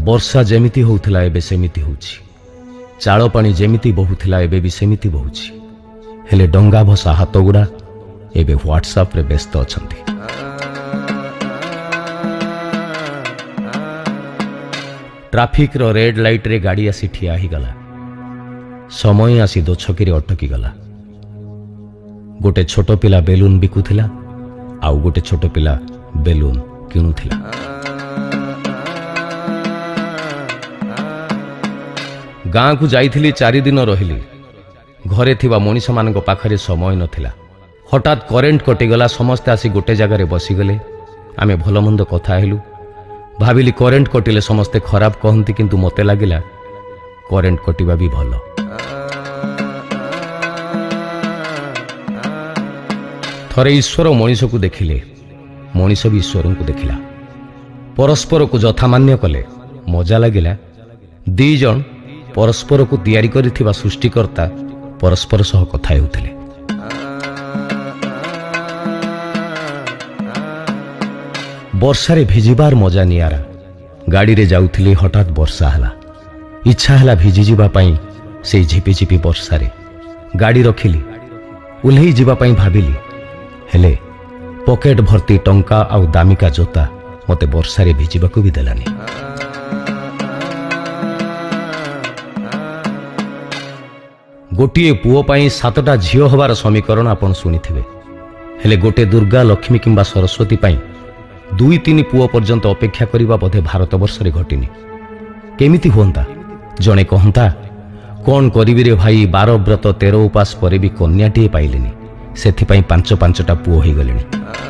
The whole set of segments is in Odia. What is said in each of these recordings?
ବର୍ଷା ଯେମିତି ହେଉଥିଲା ଏବେ ସେମିତି ହେଉଛି। ଚାଳ ପାଣି ଯେମିତି ବହୁଥିଲା ଏବେ ବି ସେମିତି ବହୁଛି। ହେଲେ ଡଙ୍ଗା ଭସା ହାତଗୁଡ଼ା ଏବେ ହ୍ୱାଟ୍ସଆପ୍ରେ ବ୍ୟସ୍ତ ଅଛନ୍ତି। ଟ୍ରାଫିକ୍ର ରେଡ୍ ଲାଇଟ୍ରେ ଗାଡ଼ି ଆସି ଠିଆ ହୋଇଗଲା। ସମୟ ଆସି ଦୋଛକିରେ ଅଟକିଗଲା। ଗୋଟେ ଛୋଟ ପିଲା ବେଲୁନ୍ ବିକୁଥିଲା, ଆଉ ଗୋଟେ ଛୋଟ ପିଲା ବେଲୁନ୍ କିଣୁଥିଲା। ଗାଁକୁ ଯାଇଥିଲି, 4 ଦିନ ରହିଲି। ଘରେ ଥିବା ମଣିଷମାନଙ୍କ ପାଖରେ ସମୟ ନଥିଲା। ହଠାତ୍ କରେଣ୍ଟ କଟିଗଲା। ସମସ୍ତେ ଆସି ଗୋଟେ ଜାଗାରେ ବସିଗଲେ। ଆମେ ଭଲମନ୍ଦ କଥା ହେଲୁ। ଭାବିଲି କରେଣ୍ଟ କଟିଲେ ସମସ୍ତେ ଖରାପ କହନ୍ତି, କିନ୍ତୁ ମୋତେ ଲାଗିଲା କରେଣ୍ଟ କଟିବା ବି ଭଲ। ଥରେ ଈଶ୍ୱର ମଣିଷକୁ ଦେଖିଲେ, ମଣିଷ ବି ଈଶ୍ୱରଙ୍କୁ ଦେଖିଲା। ପରସ୍ପରକୁ ଯଥାମାନ୍ୟ କଲେ। ମଜା ଲାଗିଲା। 2 ଜଣ ପରସ୍ପରକୁ ତିଆରି କରିଥିବା ସୃଷ୍ଟିକର୍ତ୍ତା ପରସ୍ପର ସହ କଥା ହେଉଥିଲେ। ବର୍ଷାରେ ଭିଜିବାର ମଜା ନିଆରା। ଗାଡ଼ିରେ ଯାଉଥିଲି, ହଠାତ୍ ବର୍ଷା ହେଲା। ଇଚ୍ଛା ହେଲା ଭିଜିଯିବା ପାଇଁ ସେଇ ଝିପିଝିପି ବର୍ଷାରେ। ଗାଡ଼ି ରଖିଲି। ଓହ୍ଲେଇ ଯିବା ପାଇଁ ଭାବିଲି, ହେଲେ ପକେଟ ଭର୍ତ୍ତି ଟଙ୍କା ଆଉ ଦାମିକା ଜୋତା ମୋତେ ବର୍ଷାରେ ଭିଜିବାକୁ ବି ଦେଲାନି। ଗୋଟିଏ ପୁଅ ପାଇଁ 7ଟା ଝିଅ ହେବାର ସମୀକରଣ ଆପଣ ଶୁଣିଥିବେ। ହେଲେ ଗୋଟେ ଦୁର୍ଗା, ଲକ୍ଷ୍ମୀ କିମ୍ବା ସରସ୍ୱତୀ ପାଇଁ 2-3 ପୁଅ ପର୍ଯ୍ୟନ୍ତ ଅପେକ୍ଷା କରିବା ବୋଧେ ଭାରତବର୍ଷରେ ଘଟିନି। କେମିତି ହୁଅନ୍ତା? ଜଣେ କହନ୍ତା, କ'ଣ କରିବିରେ ଭାଇ, 12 ବ୍ରତ 13 ଉପାସ ପରେ ବି କନ୍ୟାଟିଏ ପାଇଲେନି, ସେଥିପାଇଁ 5-5ଟା ପୁଅ ହୋଇଗଲେଣି।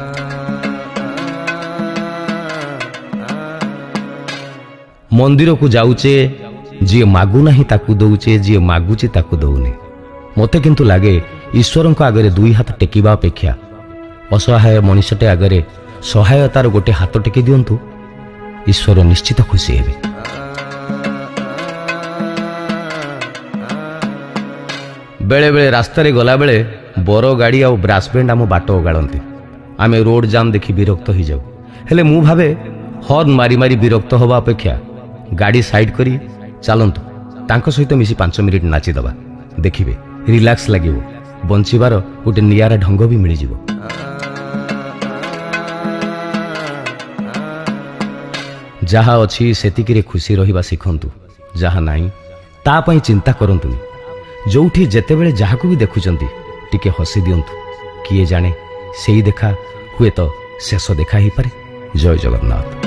ମନ୍ଦିରକୁ ଯାଉଛେ, ଯିଏ ମାଗୁନାହିଁ ତାକୁ ଦଉଛେ, ଯିଏ ମାଗୁଛି ତାକୁ ଦଉନି। ମୋତେ କିନ୍ତୁ ଲାଗେ ଈଶ୍ୱରଙ୍କ ଆଗରେ 2 ହାତ ଟେକିବା ଅପେକ୍ଷା ଅସହାୟ ମଣିଷଟେ ଆଗରେ ସହାୟତାର ଗୋଟେ ହାତ ଟେକି ଦିଅନ୍ତୁ, ଈଶ୍ୱର ନିଶ୍ଚିତ ଖୁସି ହେବେ। ବେଳେବେଳେ ରାସ୍ତାରେ ଗଲାବେଳେ ବର ଗାଡ଼ି ଆଉ ବ୍ରାସ୍ ବ୍ୟାଣ୍ଡ ଆମ ବାଟ ଓଗାଳନ୍ତି। ଆମେ ରୋଡ୍ ଜାମ୍ ଦେଖି ବିରକ୍ତ ହୋଇଯାଉ। ହେଲେ ମୁଁ ଭାବେ, ହର୍ନ ମାରି ମାରି ବିରକ୍ତ ହେବା ଅପେକ୍ଷା ଗାଡ଼ି ସାଇଡ୍ କରି ଚାଲନ୍ତୁ, ତାଙ୍କ ସହିତ ମିଶି 5 ମିନିଟ୍ ନାଚିଦେବା। ଦେଖିବେ ରିଲାକ୍ସ ଲାଗିବ। ବଞ୍ଚିବାର ଗୋଟେ ନିଆରା ଢଙ୍ଗ ବି ମିଳିଯିବ। ଯାହା ଅଛି ସେତିକିରେ ଖୁସି ରହିବା ଶିଖନ୍ତୁ। ଯାହା ନାହିଁ ତା ପାଇଁ ଚିନ୍ତା କରନ୍ତୁନି। ଯୋଉଠି ଯେତେବେଳେ ଯାହାକୁ ବି ଦେଖୁଛନ୍ତି ଟିକେ ହସି ଦିଅନ୍ତୁ। କିଏ ଜାଣେ ସେଇ ଦେଖା ହୁଏତ ଶେଷ ଦେଖା ହେଇପାରେ। ଜୟ ଜଗନ୍ନାଥ।